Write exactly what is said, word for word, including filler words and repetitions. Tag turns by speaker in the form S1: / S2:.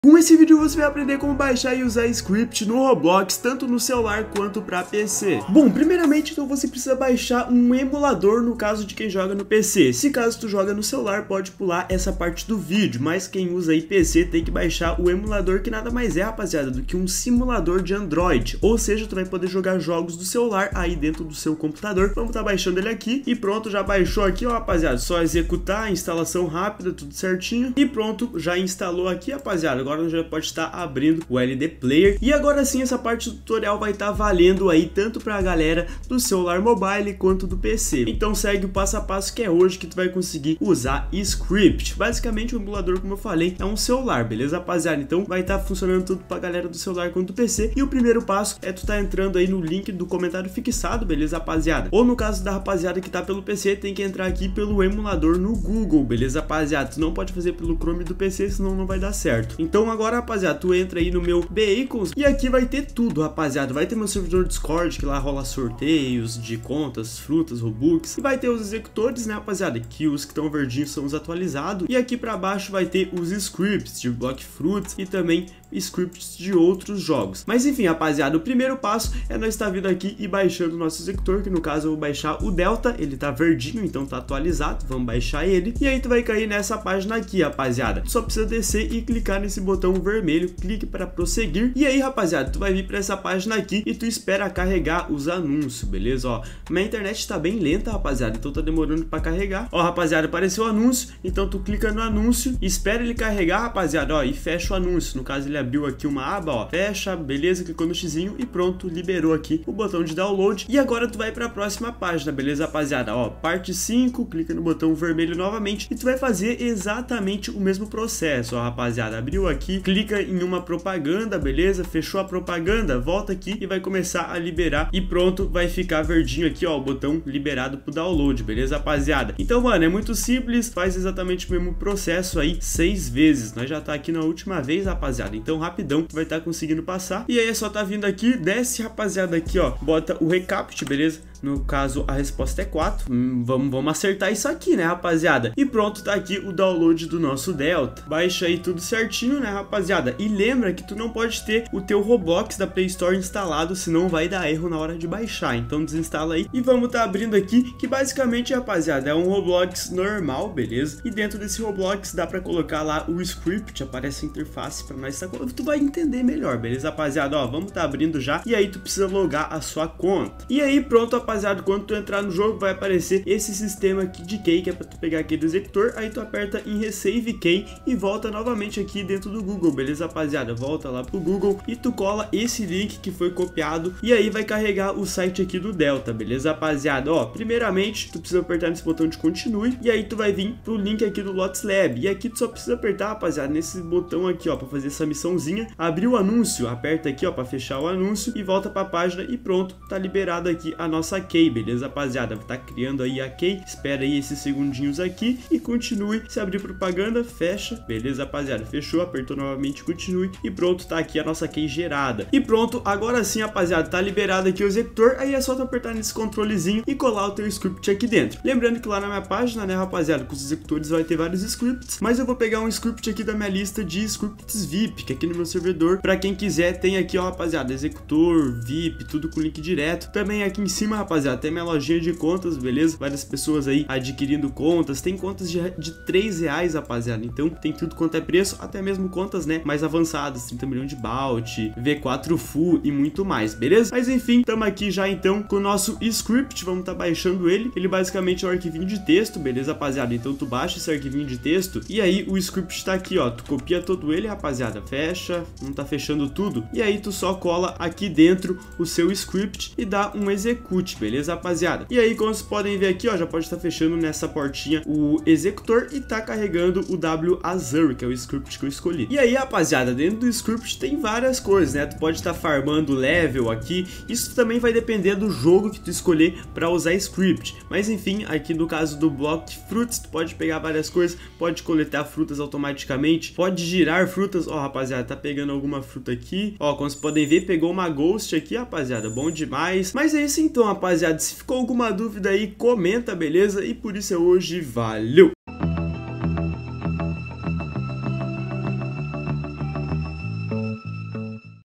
S1: Com esse vídeo você vai aprender como baixar e usar script no Roblox, tanto no celular quanto para P C. Bom, primeiramente então você precisa baixar um emulador no caso de quem joga no P C. Se caso tu joga no celular, pode pular essa parte do vídeo, mas quem usa aí P C tem que baixar o emulador, que nada mais é, rapaziada, do que um simulador de Android. Ou seja, tu vai poder jogar jogos do celular aí dentro do seu computador. Vamos estar baixando ele aqui e pronto, já baixou aqui, ó, rapaziada. Só executar, instalação rápida, tudo certinho e pronto, já instalou aqui, rapaziada. Agora já pode estar abrindo o L D Player. E agora sim, essa parte do tutorial vai estar valendo aí tanto para a galera do celular mobile quanto do P C. Então segue o passo a passo que é hoje que tu vai conseguir usar script. Basicamente o emulador, como eu falei, é um celular, beleza, rapaziada? Então vai estar funcionando tudo para a galera do celular quanto do P C. E o primeiro passo é tu tá entrando aí no link do comentário fixado, beleza, rapaziada? Ou no caso da rapaziada que tá pelo P C, tem que entrar aqui pelo emulador no Google, beleza, rapaziada? Tu não pode fazer pelo Chrome do P C, senão não vai dar certo. Então Então agora, rapaziada, tu entra aí no meu Bacons e aqui vai ter tudo, rapaziada. Vai ter meu servidor Discord, que lá rola sorteios de contas, frutas, Robux. E vai ter os executores, né, rapaziada, que os que estão verdinhos são os atualizados. E aqui pra baixo vai ter os scripts de Block Fruits e também scripts de outros jogos. Mas enfim, rapaziada, o primeiro passo é nós estar vindo aqui e baixando o nosso executor, que no caso eu vou baixar o Delta. Ele tá verdinho, então tá atualizado. Vamos baixar ele. E aí tu vai cair nessa página aqui, rapaziada. Tu só precisa descer e clicar nesse botão botão vermelho, clique para prosseguir. E aí, rapaziada, tu vai vir para essa página aqui e tu espera carregar os anúncios, beleza? Ó, minha internet tá bem lenta, rapaziada, então tá demorando para carregar. Ó, rapaziada, apareceu o anúncio, então tu clica no anúncio, espera ele carregar, rapaziada, ó, e fecha o anúncio. No caso, ele abriu aqui uma aba, ó, fecha, beleza, clicou no xizinho e pronto, liberou aqui o botão de download. E agora tu vai para a próxima página, beleza, rapaziada? Ó, parte cinco, clica no botão vermelho novamente e tu vai fazer exatamente o mesmo processo, ó, rapaziada. Abriu aqui Aqui, clica em uma propaganda, beleza? Fechou a propaganda, volta aqui e vai começar a liberar e pronto, vai ficar verdinho aqui, ó, o botão liberado pro download, beleza, rapaziada? Então, mano, é muito simples, faz exatamente o mesmo processo aí seis vezes. Nós já tá aqui na última vez, rapaziada, então rapidão tu vai estar tá conseguindo passar. E aí é só tá vindo aqui, desce, rapaziada, aqui, ó, bota o recapt, beleza? No caso, a resposta é quatro. Hum, vamos, vamos acertar isso aqui, né, rapaziada? E pronto, tá aqui o download do nosso Delta. Baixa aí tudo certinho, né, rapaziada? E lembra que tu não pode ter o teu Roblox da Play Store instalado, senão vai dar erro na hora de baixar. Então desinstala aí. E vamos tá abrindo aqui, que basicamente, rapaziada, é um Roblox normal, beleza? E dentro desse Roblox dá pra colocar lá o script, aparece a interface pra nós. Tu vai entender melhor, beleza, rapaziada? Ó, vamos tá abrindo já. E aí tu precisa logar a sua conta. E aí pronto, rapaziada. Rapaziada, quando tu entrar no jogo vai aparecer esse sistema aqui de key, que é para tu pegar aquele executor, aí tu aperta em Resave Key e volta novamente aqui dentro do Google, beleza, rapaziada? Volta lá pro Google e tu cola esse link que foi copiado e aí vai carregar o site aqui do Delta, beleza, rapaziada? Ó, primeiramente tu precisa apertar nesse botão de continue e aí tu vai vir pro link aqui do Lotus Lab e aqui tu só precisa apertar, rapaziada, nesse botão aqui, ó, para fazer essa missãozinha, abrir o anúncio, aperta aqui, ó, para fechar o anúncio e volta para a página e pronto, tá liberado aqui a nossa key, beleza, rapaziada? Tá criando aí a key, espera aí esses segundinhos aqui e continue. Se abrir propaganda, fecha, beleza, rapaziada? Fechou, apertou novamente, continue e pronto, tá aqui a nossa key gerada. E pronto, agora sim, rapaziada, tá liberado aqui o executor, aí é só tu apertar nesse controlezinho e colar o teu script aqui dentro. Lembrando que lá na minha página, né, rapaziada, com os executores vai ter vários scripts, mas eu vou pegar um script aqui da minha lista de scripts V I P, que aqui no meu servidor, pra quem quiser, tem aqui, ó, rapaziada, executor, V I P, tudo com link direto. Também aqui em cima, rapaziada, tem minha lojinha de contas, beleza? Várias pessoas aí adquirindo contas, tem contas de, de três reais, rapaziada, então tem tudo quanto é preço, até mesmo contas, né, mais avançadas, trinta milhões de Balt, V quatro Full e muito mais, beleza? Mas enfim, estamos aqui já então com o nosso script, vamos tá baixando ele, ele basicamente é um arquivinho de texto, beleza, rapaziada? Então tu baixa esse arquivinho de texto e aí o script tá aqui, ó, tu copia todo ele, rapaziada, fecha, não tá fechando tudo, e aí tu só cola aqui dentro o seu script e dá um execute, beleza, rapaziada? E aí, como vocês podem ver aqui, ó, já pode estar fechando nessa portinha o executor e tá carregando o W Azure, que é o script que eu escolhi. E aí, rapaziada, dentro do script tem várias coisas, né? Tu pode estar farmando level aqui, isso também vai depender do jogo que tu escolher para usar script. Mas enfim, aqui no caso do Block Fruits, tu pode pegar várias coisas, pode coletar frutas automaticamente, pode girar frutas. Ó, rapaziada, tá pegando alguma fruta aqui. Ó, como vocês podem ver, pegou uma Ghost aqui, rapaziada, bom demais. Mas é isso então, rapaziada, se ficou alguma dúvida aí, comenta, beleza? E por isso é hoje, valeu!